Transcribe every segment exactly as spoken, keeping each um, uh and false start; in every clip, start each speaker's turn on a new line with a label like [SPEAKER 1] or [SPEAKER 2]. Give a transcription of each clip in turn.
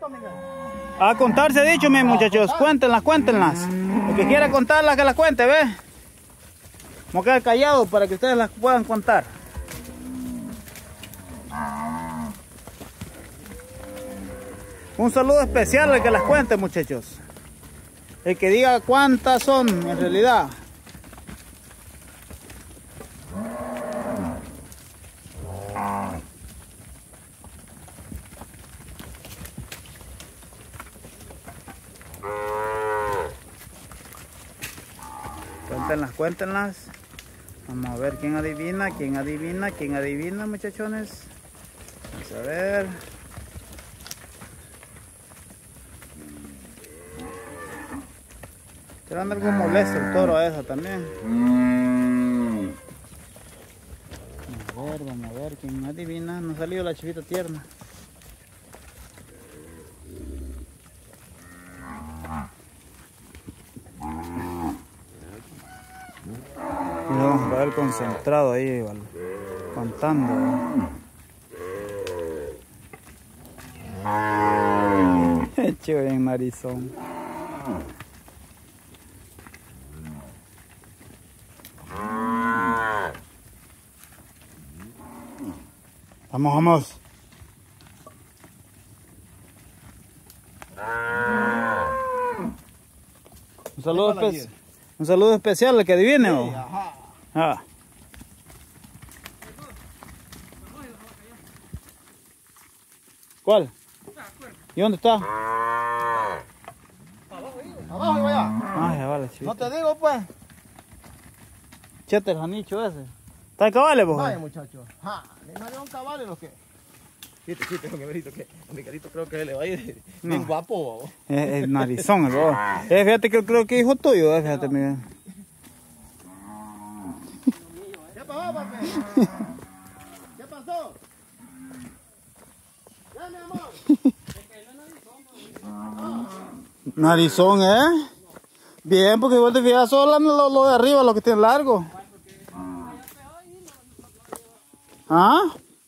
[SPEAKER 1] A contar se ha dicho, mis muchachos. Cuéntenlas, cuéntenlas. El que quiera contarlas, que las cuente, ¿ves? Vamos a quedar callados para que ustedes las puedan contar. Un saludo especial al que las cuente, muchachos. El que diga cuántas son en realidad. Cuéntenlas, cuéntenlas. Vamos a ver quién adivina, quién adivina, quién adivina, muchachones. Vamos a ver. Se va a andar algo molesto el toro a esa también. Vamos a ver, vamos a ver quién adivina. No ha salido la chivita tierna. Y vamos a ver concentrado ahí, ¿vale? Contando. Chivo bien narizón. Vamos, vamos. Un saludo, espe un saludo especial al que adivine. Sí, ajá. Ah. ¿Cuál? ¿Y dónde está?
[SPEAKER 2] Abajo, abajo y allá.
[SPEAKER 1] Ay, ya vale, chivito.
[SPEAKER 2] No te digo, pues.
[SPEAKER 1] Chete el janicho ese. ¿Está en cabales, vos?
[SPEAKER 2] Vaya, muchachos. Ja, ¿no hay un cabal o qué? Chiste, chiste, con Miguelito, que a Miguelito creo que le va a ir bien no. Guapo, ¿no?
[SPEAKER 1] Es, es narizón, el vos. Eh, fíjate que creo que es hijo tuyo, eh, fíjate, Miguel.
[SPEAKER 2] ¿Qué pasó, papi? ¿Qué pasó? ¿Qué, mi amor?
[SPEAKER 1] Narizón, ¿eh? Bien, porque igual te fijas solo lo, lo de arriba, lo que tiene largo. ¿Ah?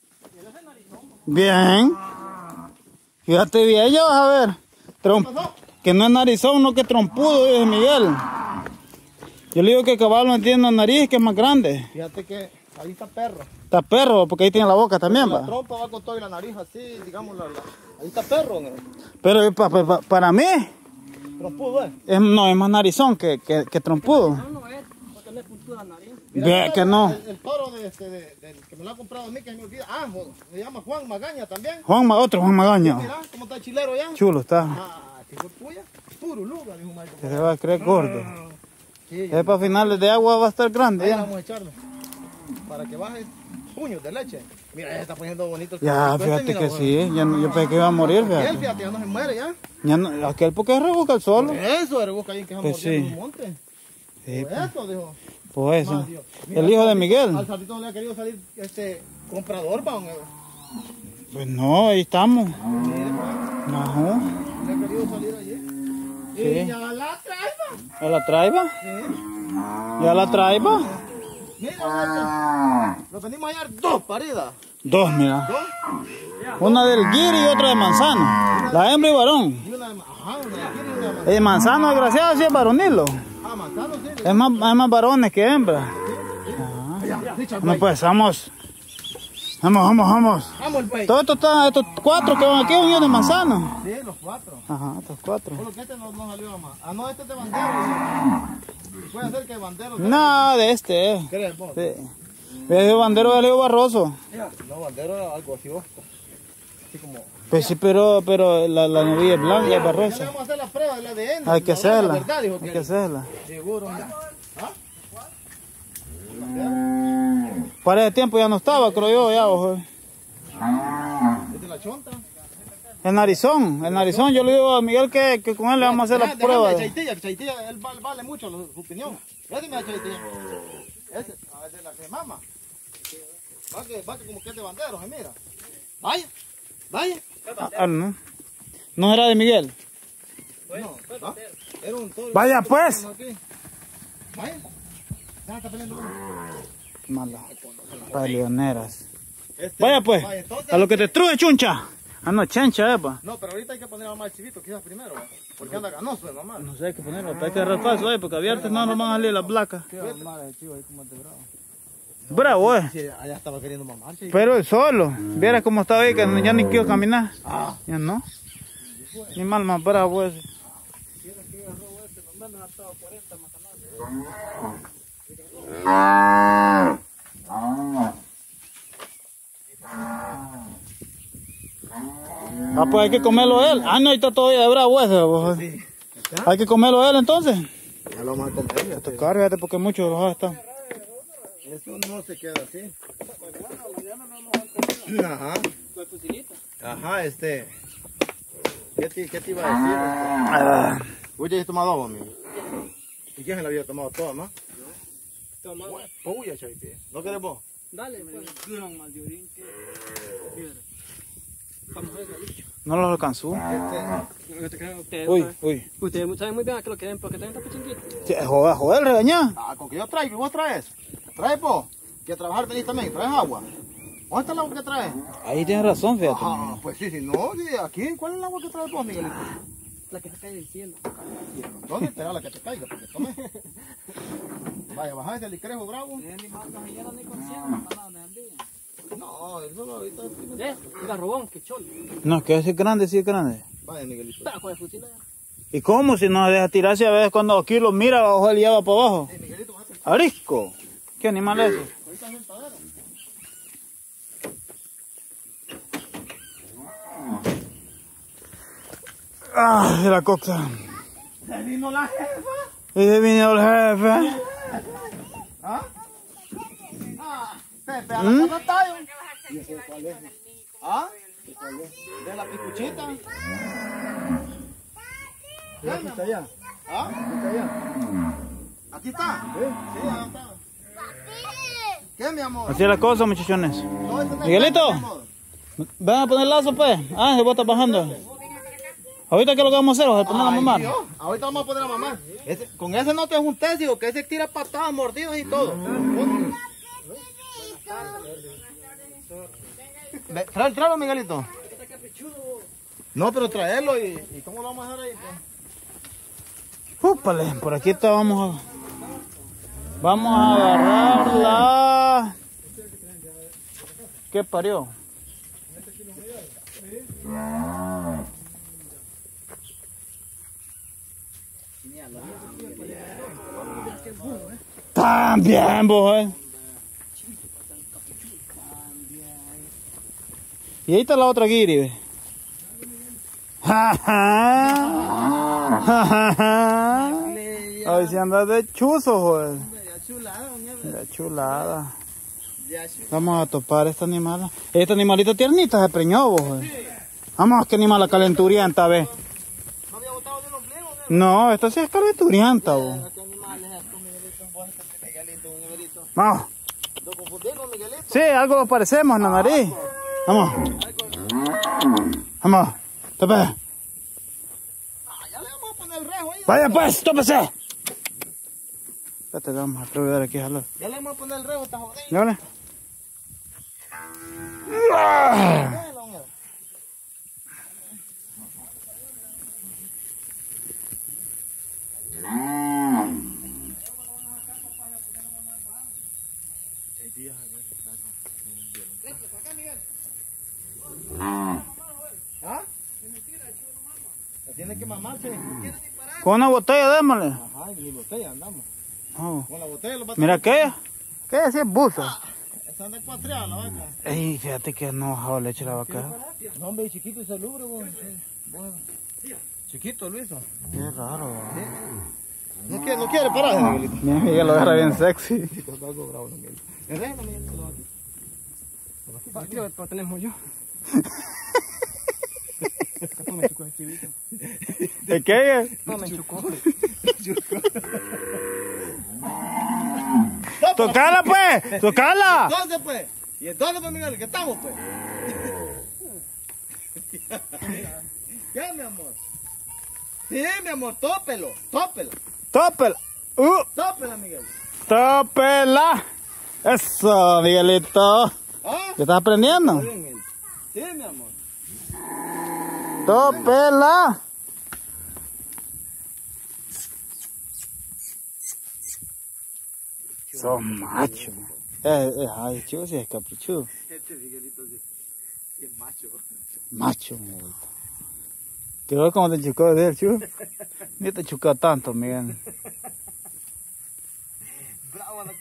[SPEAKER 1] Bien. Fíjate bien, ya vas a ver. Trom que no es narizón, no que trompudo, dice Miguel. Yo le digo que el caballo no tiene la nariz, que es más grande.
[SPEAKER 2] Fíjate que ahí está perro.
[SPEAKER 1] Está perro, porque ahí tiene la boca también, va.
[SPEAKER 2] La trompa va con todo y la nariz así, digamos, la, la... ahí está perro, ¿no?
[SPEAKER 1] Pero pa, pa, pa, para mí...
[SPEAKER 2] Trompudo, ¿eh?
[SPEAKER 1] Es, no, es más narizón que, que, que trompudo.
[SPEAKER 3] No, no es, porque no es puntuda la nariz.
[SPEAKER 1] Ve que no.
[SPEAKER 2] El, el toro de este, de, de, que me lo ha comprado a mí, que se me olvida. Ah, se llama Juan Magaña también.
[SPEAKER 1] Juan, otro Juan Magaña.
[SPEAKER 2] Mira, cómo está el chilero ya.
[SPEAKER 1] Chulo está.
[SPEAKER 2] Ah, que fue tuya. Puro lugar, dijo Michael.
[SPEAKER 1] Que se va a creer gordo.
[SPEAKER 2] Sí,
[SPEAKER 1] es para finales de agua va a estar grande.
[SPEAKER 2] Ahí
[SPEAKER 1] Ya
[SPEAKER 2] vamos a echarlo. Para que baje puños de leche. Mira, ya se está poniendo bonito el
[SPEAKER 1] ya, fíjate este, que sí. Ya no, yo pensé que iba a morir, fíjate.
[SPEAKER 2] Aquel, fíjate, ya no se muere ya.
[SPEAKER 1] ya no, aquel porque es rebusca el solo.
[SPEAKER 2] Eso, rebusca ahí que se
[SPEAKER 1] pues
[SPEAKER 2] mordió en
[SPEAKER 1] sí.
[SPEAKER 2] un monte.
[SPEAKER 1] Sí,
[SPEAKER 2] Por eso, dijo.
[SPEAKER 1] Pues eso.
[SPEAKER 2] Mira,
[SPEAKER 1] el hijo de Miguel.
[SPEAKER 2] Al saltito no le ha querido salir este comprador, pa.
[SPEAKER 1] Pues no, ahí estamos.
[SPEAKER 2] Mire,
[SPEAKER 1] No.
[SPEAKER 2] le ha querido salir allí.
[SPEAKER 1] Sí.
[SPEAKER 2] Y ya la traiba.
[SPEAKER 1] ¿Ya la traiba?
[SPEAKER 2] Sí.
[SPEAKER 1] ¿Ya la traiba?
[SPEAKER 2] Mira, lo venimos a hallar dos paridas.
[SPEAKER 1] Dos, mira.
[SPEAKER 2] Dos.
[SPEAKER 1] Una del guiri y otra de manzano. La hembra y varón.
[SPEAKER 2] Y una de, ajá, una de aquí y una de manzano.
[SPEAKER 1] El manzano, desgraciado, sí es varonilo.
[SPEAKER 2] Ah, manzano, sí.
[SPEAKER 1] Es más, es más varones que hembras. No, pues vamos. Vamos, vamos, vamos.
[SPEAKER 2] Vamos, el pey.
[SPEAKER 1] Todo esto está, estos cuatro que van aquí son de manzano.
[SPEAKER 2] Sí, los cuatro.
[SPEAKER 1] Ajá, estos cuatro.
[SPEAKER 2] Solo que este no, no salió a más. Ah, no, este es de bandero. Puede ser que bandero.
[SPEAKER 1] No, de este, eh.
[SPEAKER 2] ¿Crees vos?
[SPEAKER 1] Sí. Ve bandero de Leo Barroso.
[SPEAKER 2] No, bandero era algo así, osco. Así como.
[SPEAKER 1] Pues sí, pero, pero la, la novilla es blanca, es
[SPEAKER 2] Ya le
[SPEAKER 1] barrosa.
[SPEAKER 2] vamos a hacer la prueba del A D N.
[SPEAKER 1] Hay que
[SPEAKER 2] La verdad,
[SPEAKER 1] hacerla.
[SPEAKER 2] la verdad, dijo
[SPEAKER 1] Hay
[SPEAKER 2] que
[SPEAKER 1] que hacerla.
[SPEAKER 2] seguro. ¿Ah?
[SPEAKER 1] Para ese tiempo ya no estaba, creo yo, ya, ojo.
[SPEAKER 2] ¿Es de la chonta?
[SPEAKER 1] El narizón, el narizón, yo le digo a Miguel que, que con él le vamos a hacer la prueba.
[SPEAKER 2] De Chaitilla, que Chaitilla, él vale, vale mucho su opinión. Ese me da Chaitilla. Ese, a ver, de la que mama. Va que, va que como que es de bandero, se mira. Vaya, vaya.
[SPEAKER 1] Ah, no. ¿No era de Miguel?
[SPEAKER 2] No, ¿ah? Era un toro.
[SPEAKER 1] Vaya pues.
[SPEAKER 2] Vaya. Ya está peleando uno.
[SPEAKER 1] Mala. Paleoneras.
[SPEAKER 2] Este,
[SPEAKER 1] Vaya pues.
[SPEAKER 2] vaya, entonces,
[SPEAKER 1] A lo que te truje, chuncha. Ah, no, chancha, epa.
[SPEAKER 2] No, pero ahorita hay que poner a mamá el chivito, quizás primero, ¿va? Porque anda ganoso, mamá.
[SPEAKER 1] No sé, hay que ponerlo, hay que agarrar paso, eh, porque abierto no nos van a salir las placas.
[SPEAKER 3] Qué mamá de chivo ahí como de bravo.
[SPEAKER 1] Bravo, eh.
[SPEAKER 2] Sí, allá estaba queriendo mamar, sí.
[SPEAKER 1] Pero él solo. Viera cómo estaba ahí, que ya ni quiero caminar.
[SPEAKER 2] Ah.
[SPEAKER 1] Ya no. Ni mal más bravo ese. Ah, pues hay que comerlo él. Ah, no, ahí está todavía de bravo ese. Pues.
[SPEAKER 2] Sí.
[SPEAKER 1] Hay que comerlo él entonces.
[SPEAKER 2] Ya lo vamos a comer, ya te-
[SPEAKER 1] Tocar, fíjate, porque muchos los está.
[SPEAKER 2] Eso no se queda así. Ajá. Ajá, este. ¿Qué te, qué te iba a decir?
[SPEAKER 1] Ah,
[SPEAKER 2] Uy, ya has tomado agua, amigo. ¿Y quién se la había tomado toda, más?
[SPEAKER 3] Toma,
[SPEAKER 2] Uy, ya, chavite. ¿No querés vos?
[SPEAKER 3] dale, pues. Gran mal de orín que... Piedra. Vamos a ver, dicho.
[SPEAKER 1] no los alcanzó.
[SPEAKER 3] Yo te creo, ustedes,
[SPEAKER 1] Uy,
[SPEAKER 3] ¿saben?
[SPEAKER 1] uy.
[SPEAKER 3] Ustedes saben muy bien a qué lo quieren porque tienen tan pichinguito.
[SPEAKER 1] Sí, joder, joder, regañá.
[SPEAKER 2] Ah, con que yo traigo y vos traes. Traes vos. Que trabajar venís también. Traes agua. ¿Dónde está el agua que traes?
[SPEAKER 1] Ahí tienes razón, fíjate.
[SPEAKER 2] Ah, pues sí, sí. No, sí, aquí. ¿Cuál es el agua que traes vos, Miguelito?
[SPEAKER 3] La que se cae del cielo.
[SPEAKER 2] ¿Dónde espera la que te caiga? Porque tome. Vaya, baja ese licrejo bravo.
[SPEAKER 3] Ni más no se llena ni con cien, no nada de día.
[SPEAKER 2] No, eso lo ahorita.
[SPEAKER 3] ¿Eh? Mira, robón, que cholo.
[SPEAKER 1] No, que ese es grande, sí es grande.
[SPEAKER 2] Vaya, Miguelito.
[SPEAKER 3] Pero con el fusil allá.
[SPEAKER 1] ¿Y cómo si nos deja tirarse a veces cuando aquí lo mira abajo él lleva para abajo?
[SPEAKER 2] Sí, Miguelito, bájate.
[SPEAKER 1] Arisco. ¿Qué animal es ese?
[SPEAKER 2] Ahorita es sentadero.
[SPEAKER 1] Ah, de la coxa.
[SPEAKER 2] Se vino la jefa.
[SPEAKER 1] Y se vino el jefe.
[SPEAKER 2] ¿Ah? Ah, Pepe, a
[SPEAKER 1] ¿Mm?
[SPEAKER 2] la casa tallo. ¿Y ese cuál es? ¿Ah? ¿De la picuchita? ¿Qué, mi amor?
[SPEAKER 3] allá.
[SPEAKER 2] ¿Ah?
[SPEAKER 3] Está allá.
[SPEAKER 2] ¿Aquí está? Sí, allá está. ¿Qué, mi amor?
[SPEAKER 1] Así es la cosa, muchachones.
[SPEAKER 2] No, ese no es
[SPEAKER 1] Miguelito.
[SPEAKER 2] mi amor.
[SPEAKER 1] ¿Van a poner lazo, pues? Ah, se bota bajando. Ahorita, ¿qué es lo que vamos a hacer? Vamos a poner a
[SPEAKER 2] Ay,
[SPEAKER 1] mamar.
[SPEAKER 2] Dios, ahorita vamos a poner a mamar. Ese- con ese no te juntes, digo, que ese tira patadas, mordidas y todo. Ve, Trae, tráelo, Miguelito. No, pero traerlo y, y ¿cómo lo vamos a dejar ahí? Pues?
[SPEAKER 1] Úpale, por aquí está, vamos a... Vamos a agarrar la... ¿Qué parió? También, vos, eh. Y ahí está la otra guiri, ve. Ja, ja. Ja, ja, ja. Hoy si andas de chuzo, joder. De chulada. Vamos a topar esta animal. Esta animalita tiernita se preñó, vos, joder. Vamos, que animal calenturienta, ve.
[SPEAKER 2] ¿No había botado de un ombligo?
[SPEAKER 1] No, esta sí es calenturienta, vos.
[SPEAKER 2] ¿Qué animal es esto, Miguelito? Un buen Miguelito, un Miguelito.
[SPEAKER 1] Vamos.
[SPEAKER 2] ¿Lo confundí con Miguelito?
[SPEAKER 1] Sí, algo nos parecemos en la nariz. Vamos. Vamos. Tope.
[SPEAKER 2] Ah, ya le vamos a poner el rejo ahí.
[SPEAKER 1] Vaya pues, tópese. Espérate, vamos a atrever aquí a jalar.
[SPEAKER 2] Ya le vamos a poner el rejo, está jodido.
[SPEAKER 1] ¿Ya vale?
[SPEAKER 2] Déjalo, hombre. ¿Ah? Se tiene que mamarse.
[SPEAKER 1] Con una botella, démosle.
[SPEAKER 2] Ajá, y ni botella andamos.
[SPEAKER 1] Oh.
[SPEAKER 2] Con la botella lo va a
[SPEAKER 1] Mira aquella. ¿Qué es? Es buza.
[SPEAKER 2] Esa anda cuatreada la vaca.
[SPEAKER 1] Ey, fíjate que no bajado leche la vaca.
[SPEAKER 2] No, hombre, chiquito y salubre, vos. Bueno. Chiquito, Luisa.
[SPEAKER 1] Qué raro.
[SPEAKER 2] No quiere, no quiere parar, Miguelito.
[SPEAKER 1] Mi amiga lo agarra bien sexy.
[SPEAKER 2] Está algo bravo, Miguelito. El rejo, Miguelito, aquí.
[SPEAKER 3] Aquí lo lo tenemos yo. No me chocó el chivito.
[SPEAKER 1] ¿De qué?
[SPEAKER 3] No me chocó.
[SPEAKER 1] ¡Tocala, pues! ¡Tocala!
[SPEAKER 2] Entonces, pues. ¿Y entonces, pues, Miguel? ¿Qué estamos, pues? ¿Qué, mi amor? Sí, mi amor, tópelo, tópelo.
[SPEAKER 1] ¡Tópela! ¡Uh!
[SPEAKER 2] Tópela, Miguel.
[SPEAKER 1] ¡Tópela! Eso, Miguelito.
[SPEAKER 2] ¿Ah?
[SPEAKER 1] ¿Qué estás aprendiendo?
[SPEAKER 2] Está bien, Miguel. Sí, mi amor.
[SPEAKER 1] ¡Tópela! Son machos. Eh, eh, ay, chico, sí es caprichudo.
[SPEAKER 2] Este Miguelito sí es macho.
[SPEAKER 1] Macho, Miguelito. Quiero ver cómo te chucó de él, chico. Ni te chucó tanto, Miguel.
[SPEAKER 2] Bravo la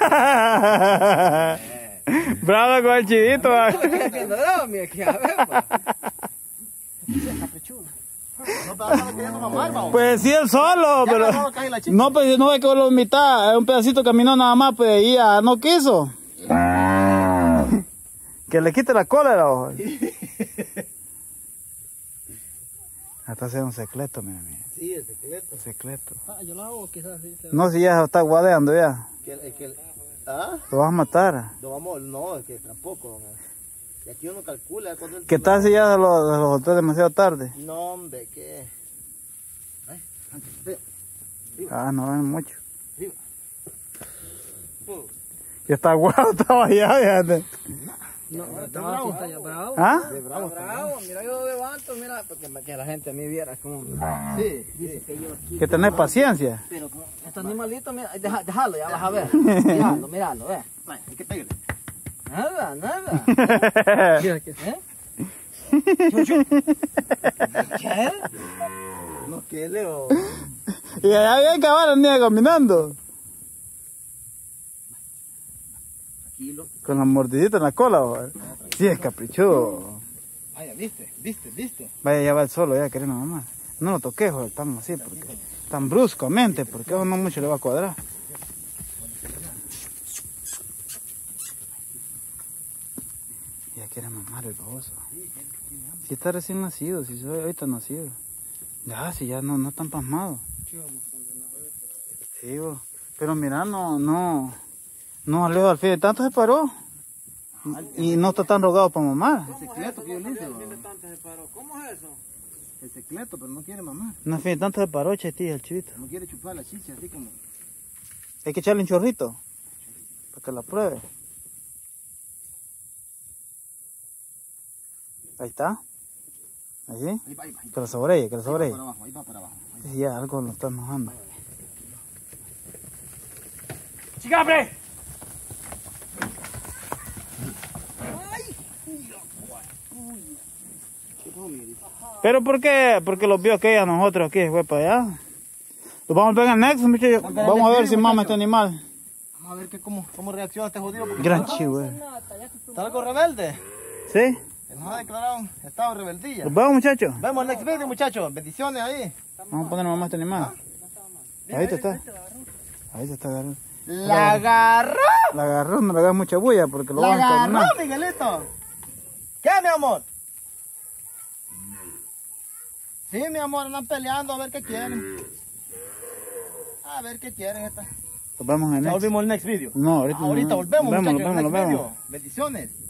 [SPEAKER 1] Bravo con el chivito. ¿Va?
[SPEAKER 2] bravo, mira, que a ver, pa. Sí es caprichudo. No te vas a queriendo mamar, vamos.
[SPEAKER 1] Pues sí, él solo,
[SPEAKER 2] Ya
[SPEAKER 1] pero...
[SPEAKER 2] agarró la caja y la chicha.
[SPEAKER 1] No, pues no es que lo mitad, es un pedacito caminó nada más, pues y ya no quiso. Que le quite la cólera, ojo. Hasta hacer un secreto, mira, mira.
[SPEAKER 2] Sí, el secreto.
[SPEAKER 1] Un secreto.
[SPEAKER 3] Ah, yo lo hago quizás así.
[SPEAKER 1] No, si ya está guadeando ya.
[SPEAKER 2] Que, el- que, el- ¿Ah?
[SPEAKER 1] Lo vas a matar.
[SPEAKER 2] No, vamos, no, es que tampoco. ¿No? Y aquí uno calcula cuando el...
[SPEAKER 1] ¿Qué tal si ya lo, lo soltó demasiado tarde?
[SPEAKER 2] No, hombre, ¿qué? Ay, antes, ve.
[SPEAKER 1] Ah, no ven mucho.
[SPEAKER 2] Arriba. Uh.
[SPEAKER 1] Ya está guado, estaba allá, fíjate.
[SPEAKER 3] No,
[SPEAKER 2] Está
[SPEAKER 3] está
[SPEAKER 2] bravo,
[SPEAKER 3] bravo, está ya bravo.
[SPEAKER 1] ¿Ah?
[SPEAKER 2] De bravo,
[SPEAKER 3] Está bravo, mira yo levanto, mira, porque que la gente a mí viera como...
[SPEAKER 2] Sí,
[SPEAKER 3] Dice que yo aquí...
[SPEAKER 1] Que tenés paciencia.
[SPEAKER 3] Pero como estos animalitos, mira, deja, déjalo, ya vas a ver. Míralo, míralo, ve.
[SPEAKER 2] Ay, hay que pegarle.
[SPEAKER 3] Nada, nada. Mira que... ¿Eh? ¿Qué?
[SPEAKER 2] No, ¿qué, Leo?
[SPEAKER 1] Y allá había caballos niña caminando.
[SPEAKER 2] Tranquilo.
[SPEAKER 1] Con la mordidita en la cola, ojo. Sí, es caprichudo.
[SPEAKER 2] Vaya, viste, viste, viste.
[SPEAKER 1] Vaya, ya va el solo, ya queremos mamá. No lo toques, joder, tan así, porque tan bruscamente, porque eso no mucho le va a cuadrar. Ya quiere mamar el baboso. Si está recién nacido, si soy ahorita nacido. Ya, si ya no, no están pasmados. Sí, bo. Pero mira, no, no, no salió al fin de tanto se paró. Y no está tan rogado para mamar.
[SPEAKER 2] El secreto que yo le hice, ¿no?
[SPEAKER 3] ¿Cómo es eso?
[SPEAKER 2] El secreto, pero no quiere mamar.
[SPEAKER 1] No, al fin de tanto se paró, chetilla, el chivito.
[SPEAKER 2] No quiere chupar la chicha, así como...
[SPEAKER 1] Hay que echarle un chorrito para que la pruebe. Ahí está. Ahí.
[SPEAKER 2] Ahí va, ahí va. Ahí
[SPEAKER 1] Que la sobreye, que la
[SPEAKER 2] va para
[SPEAKER 1] sobreye.
[SPEAKER 2] abajo, ahí va para abajo. Ahí va.
[SPEAKER 1] Sí, ya algo lo está enojando.
[SPEAKER 3] ¡Chicabre!
[SPEAKER 1] ¿Pero por qué? Porque los vio aquella nosotros aquí, fue para allá. Los vamos a ver en el next, muchachos. Vamos a ver si mama este animal.
[SPEAKER 2] Vamos a ver que cómo, cómo reacciona este jodido. Porque
[SPEAKER 1] Gran chivo, eh.
[SPEAKER 2] está algo rebelde.
[SPEAKER 1] ¿Sí?
[SPEAKER 2] Nos ha declarado estado de rebeldía.
[SPEAKER 1] Los vemos, muchachos.
[SPEAKER 2] Vemos el next video, muchachos. Bendiciones ahí.
[SPEAKER 1] Vamos a poner mamá este animal. Ahí está. Ahí está agarrando.
[SPEAKER 2] La agarró.
[SPEAKER 1] La agarró, no le hagas mucha bulla porque lo
[SPEAKER 2] La
[SPEAKER 1] van a
[SPEAKER 2] agarró,
[SPEAKER 1] caminar.
[SPEAKER 2] Miguelito. ¿Qué, mi amor? Sí, mi amor, andan peleando a ver qué quieren. A ver qué quieren esta.
[SPEAKER 1] Nos vemos en el
[SPEAKER 2] Ya
[SPEAKER 1] next.
[SPEAKER 2] volvimos al next video.
[SPEAKER 1] No, ahorita,
[SPEAKER 2] Ahorita
[SPEAKER 1] no.
[SPEAKER 2] volvemos,
[SPEAKER 1] Nos vemos,
[SPEAKER 2] muchachos,
[SPEAKER 1] nos
[SPEAKER 2] en
[SPEAKER 1] vemos,
[SPEAKER 2] el
[SPEAKER 1] nos
[SPEAKER 2] next
[SPEAKER 1] vemos.
[SPEAKER 2] video. Bendiciones.